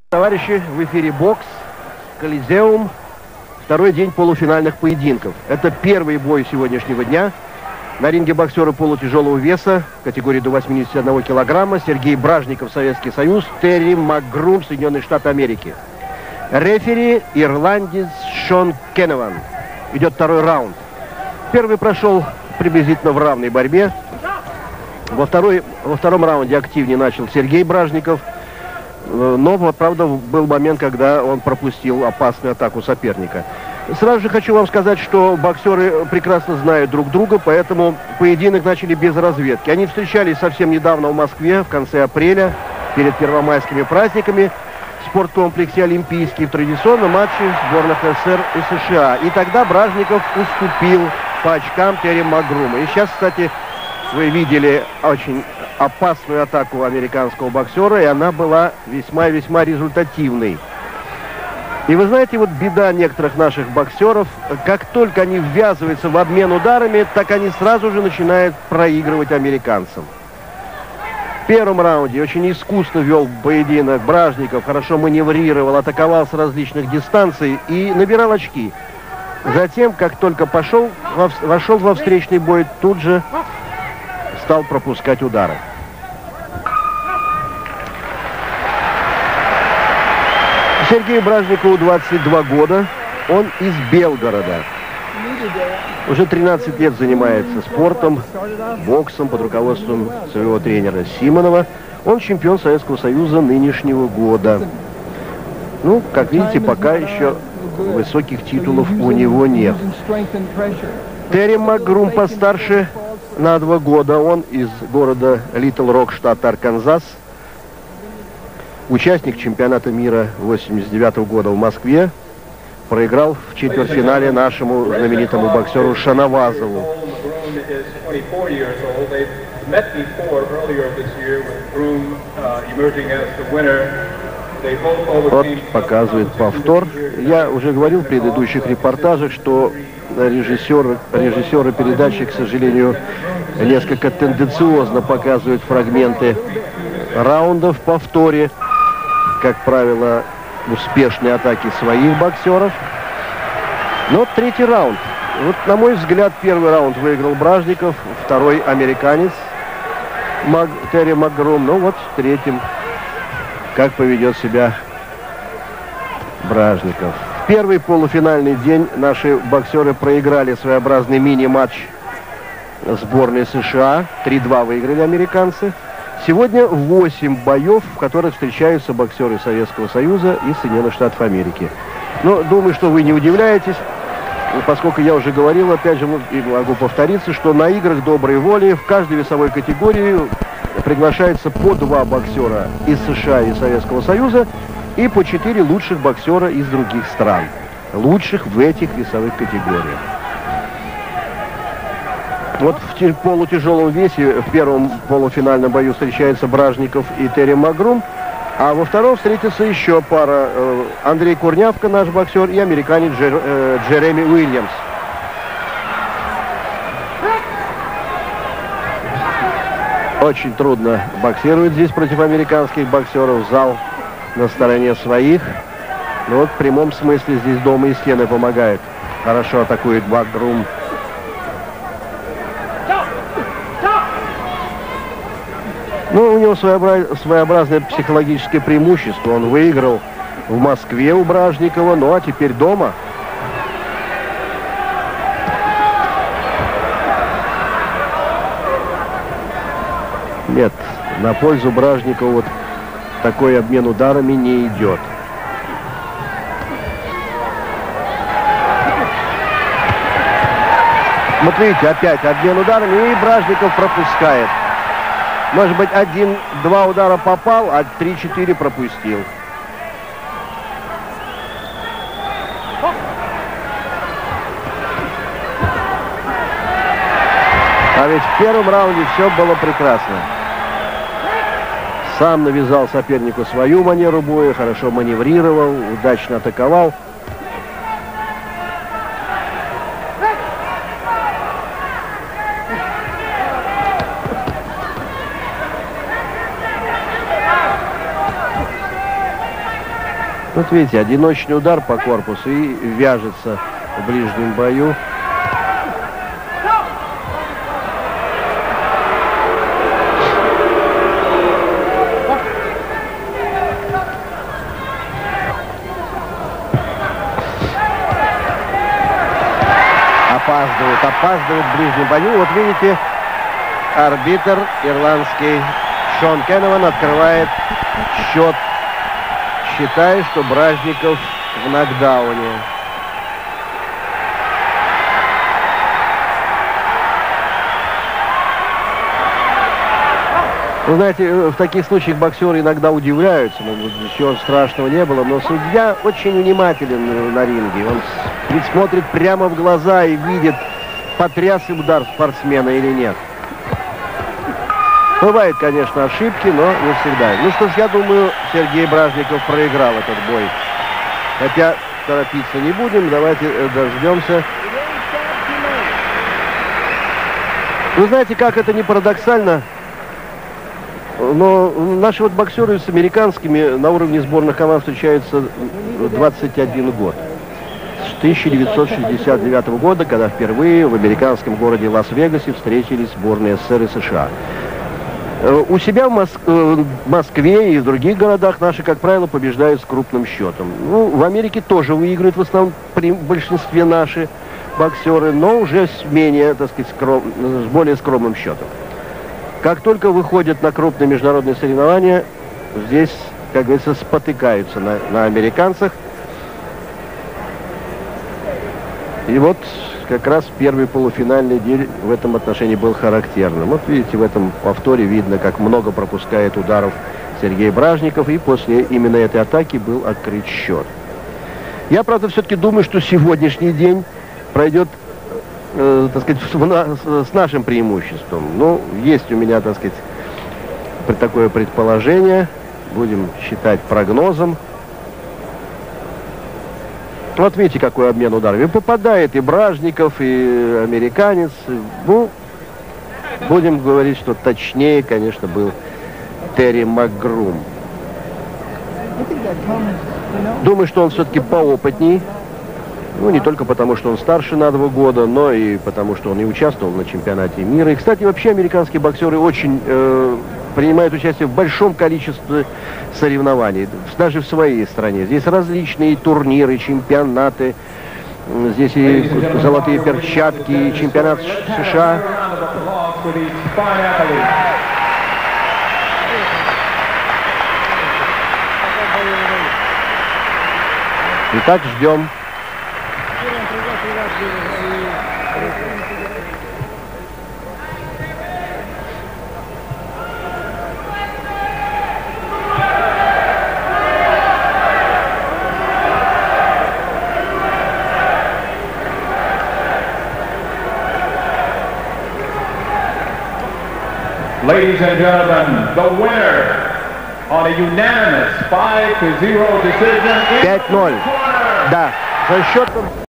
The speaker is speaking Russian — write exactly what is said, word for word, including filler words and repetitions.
Товарищи, в эфире бокс, Колизеум, второй день полуфинальных поединков. Это первый бой сегодняшнего дня. На ринге боксеры полутяжелого веса, категории до восьмидесяти одного килограмма, Сергей Бражников, Советский Союз, Терри Макгрум, Соединенные Штаты Америки. Рефери ирландец Шон Кенневан. Идет второй раунд. Первый прошел приблизительно в равной борьбе. Во, второй, во втором раунде активнее начал Сергей Бражников. Но, правда, был момент, когда он пропустил опасную атаку соперника. Сразу же хочу вам сказать, что боксеры прекрасно знают друг друга, поэтому поединок начали без разведки. Они встречались совсем недавно в Москве, в конце апреля, перед первомайскими праздниками, в спорткомплексе «Олимпийский», в традиционном матче сборных СССР и США. И тогда Бражников уступил по очкам Терри Макгрума. И сейчас, кстати, вы видели очень опасную атаку американского боксера, и она была весьма-весьма результативной. И вы знаете, вот беда некоторых наших боксеров, как только они ввязываются в обмен ударами, так они сразу же начинают проигрывать американцам. В первом раунде очень искусно вел поединок Бражников, хорошо маневрировал, атаковал с различных дистанций и набирал очки. Затем, как только пошел, вошел во встречный бой, тут же стал пропускать удары. Сергею Бражникову двадцать два года, он из Белгорода. Уже тринадцать лет занимается спортом, боксом под руководством своего тренера Симонова. Он чемпион Советского Союза нынешнего года. Ну, как видите, пока еще высоких титулов у него нет. Терри Макгрум постарше на два года. Он из города Литл Рок, штат Арканзас. Участник чемпионата мира восемьдесят девятого года в Москве. Проиграл в четвертьфинале нашему знаменитому боксеру Шанавазову. Вот показывает повтор. Я уже говорил в предыдущих репортажах, что режиссеры, режиссеры передачи, к сожалению, несколько тенденциозно показывают фрагменты раундов в повторе. Как правило, успешные атаки своих боксеров. Но третий раунд. Вот, на мой взгляд, первый раунд выиграл Бражников, второй американец Мак... Терри Макгрум. Ну вот в третьем, как поведет себя Бражников. В первый полуфинальный день наши боксеры проиграли своеобразный мини-матч сборной США. три-два выиграли американцы. Сегодня восемь боев, в которых встречаются боксеры Советского Союза и Соединенных Штатов Америки. Но думаю, что вы не удивляетесь, поскольку я уже говорил, опять же, и могу повториться, что на играх доброй воли в каждой весовой категории приглашается по два боксера из США и Советского Союза и по четыре лучших боксера из других стран, лучших в этих весовых категориях. Вот в полутяжелом весе в первом полуфинальном бою встречаются Бражников и Терри Макгрум, а во втором встретится еще пара: Андрей Курнявка, наш боксер, и американец Джер, э, Джереми Уильямс. Очень трудно боксировать здесь против американских боксеров. Зал на стороне своих. Но вот в прямом смысле здесь дома и стены помогают. Хорошо атакует Макгрум. Ну, у него своеобраз... своеобразное психологическое преимущество. Он выиграл в Москве у Бражникова, ну а теперь дома. Нет, на пользу Бражникова вот такой обмен ударами не идет. Вот видите, опять обмен ударами, и Бражников пропускает. Может быть, один-два удара попал, а три-четыре пропустил. А ведь в первом раунде все было прекрасно. Сам навязал сопернику свою манеру боя, хорошо маневрировал, удачно атаковал. Вот видите, одиночный удар по корпусу и вяжется в ближнем бою. Опаздывают, опаздывают в ближнем бою. Вот видите, арбитр ирландский Шон Кенневан открывает счет, считая, что Бражников в нокдауне. Вы знаете, в таких случаях боксеры иногда удивляются, но ничего страшного не было, но судья очень внимателен на ринге. Он ведь смотрит прямо в глаза и видит, потряс ли удар спортсмена или нет. Бывают, конечно, ошибки, но не всегда. Ну что ж, я думаю, Сергей Бражников проиграл этот бой. Хотя торопиться не будем, давайте дождемся. Вы знаете, как это не парадоксально, но наши вот боксеры с американскими на уровне сборных команд встречаются двадцать один год. С тысяча девятьсот шестьдесят девятого года, когда впервые в американском городе Лас-Вегасе встретились сборные СССР и США. У себя в, Моск... в Москве и в других городах наши, как правило, побеждают с крупным счетом. Ну, в Америке тоже выигрывают в основном при большинстве наши боксеры, но уже с менее, так сказать, скром... с более скромным счетом. Как только выходят на крупные международные соревнования, здесь, как говорится, спотыкаются на, на американцах. И вот как раз первый полуфинальный день в этом отношении был характерным. Вот видите, в этом повторе видно, как много пропускает ударов Сергей Бражников, и после именно этой атаки был открыт счет. Я, правда, все-таки думаю, что сегодняшний день пройдет, э, так сказать, с, с нашим преимуществом. Ну, есть у меня, так сказать, такое предположение. Будем считать прогнозом. Вот видите, какой обмен ударов. И попадает и Бражников, и американец. Ну, будем говорить, что точнее, конечно, был Терри Макгрум. Думаю, что он все-таки поопытней. Ну, не только потому, что он старше на два года, но и потому, что он и участвовал на чемпионате мира. И, кстати, вообще американские боксеры очень э, принимают участие в большом количестве соревнований, даже в своей стране. Здесь различные турниры, чемпионаты, здесь и золотые перчатки, и чемпионат США. Итак, ждем. Ladies and gentlemen, the winner on a unanimous five to zero decision. пять ноль. Да, за счетом...